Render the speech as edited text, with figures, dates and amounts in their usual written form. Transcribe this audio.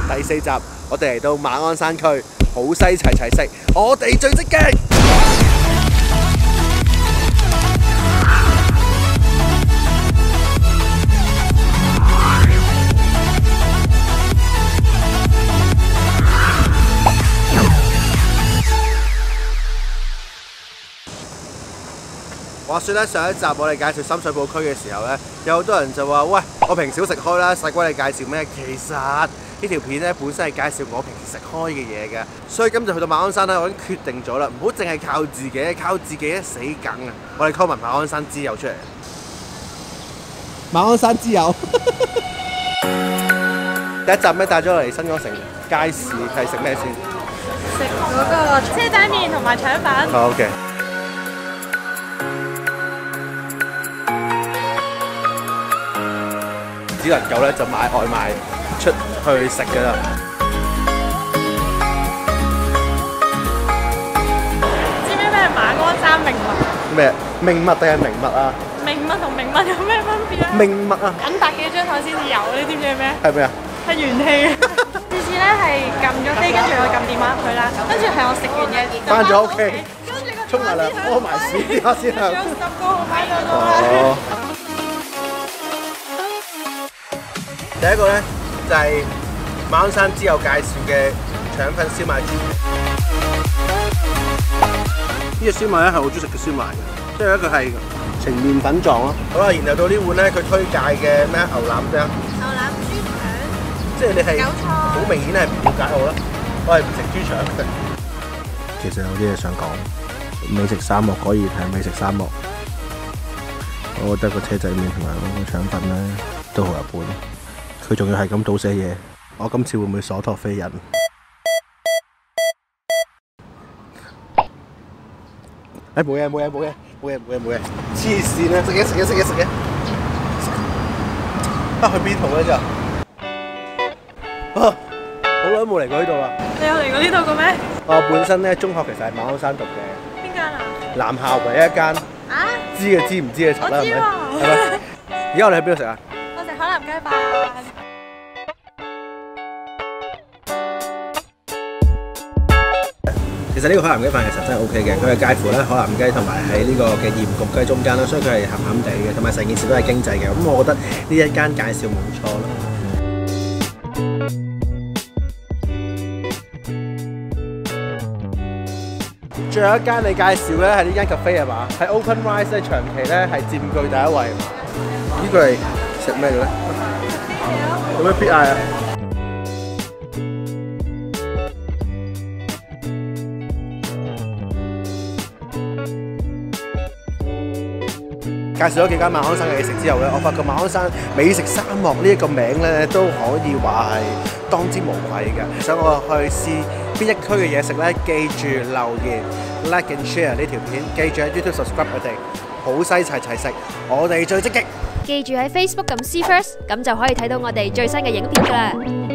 第4集，我哋嚟到馬鞍山區，好西齊齊食，我哋最積極。話說咧，上一集我哋介紹深水埗區嘅時候咧，有好多人就話：喂，我平時都食開啦，使鬼你介紹咩？其實呢條片咧本身係介紹我平時食開嘅嘢嘅，所以今次去到馬鞍山咧，我已經決定咗啦，唔好淨係靠自己咧死梗啊！我哋溝埋馬鞍山之友出嚟，馬鞍山之友。第一集咧帶咗我嚟新港城街市，係食咩先？ 食嗰個車仔麵同埋腸粉。 好嘅。只能夠咧就買外賣出去食㗎啦。 知唔知咩馬鞍山名物？ 咩名物定係名物啊？ 名物同名物有咩分別啊？ 名物啊！ 緊搭幾張台先至有，你知唔知係咩？ 係咩啊？ 係元氣。次次咧係撳咗飛，跟住我撳電話入去啦，跟住係我食完嘅翻咗屋企， 跟住個沖埋涼，屙埋屎先啊！ 有10個號碼喺度啊！ 第一個咧就係馬鞍山之友介紹嘅腸粉燒賣。呢隻燒賣咧係我中意食嘅燒賣嘅，即係咧佢係呈麵粉狀咯。好啦，然後到呢碗咧佢推介嘅咩牛腩啫？ 牛腩豬腸， 即係你係好明顯係唔了解我啦，我係唔食豬腸嘅。其實有啲嘢想講，美食沙漠果然係美食沙漠。我覺得個車仔麵同埋嗰個腸粉咧都好一般。佢仲要係咁倒瀉嘢，我今次會唔會所託非人？冇嘢，黐線啊！食嘢！啊，去邊度咧就？啊，好耐都冇嚟過呢度啦。 你有嚟過呢度嘅咩？ 我本身咧中學其實係馬鞍山讀嘅。 邊間啊？ 男校唯一一間。 啊？ 知嘅知，唔知嘅柒啦，係咪？係咪？而家我哋喺邊度食啊？ 我食海南雞飯。 其實呢個海南雞飯其實真係 OK 嘅，佢係介乎咧海南雞同埋喺呢個嘅鹽焗雞中間啦，所以佢係鹹鹹地嘅，同埋成件事都係經濟嘅。咁我覺得呢一間介紹冇錯啦。最後一間你介紹咧係呢間 cafe 係嘛？係 OpenRice 咧長期咧係佔據第一位。呢個係食咩嘅咧？有咩必嗌啊？介紹咗幾間馬鞍山嘅嘢食之後咧，我發覺馬鞍山美食沙漠呢一個名咧都可以話係當之無愧嘅。想我去試邊一區嘅嘢食咧，記住留言 like and share 呢條片，記住喺 YouTube subscribe 我哋，好西齊齊食，我哋最積極。 記住喺 Facebook 撳 See First，咁就可以睇到我哋最新嘅影片㗎啦。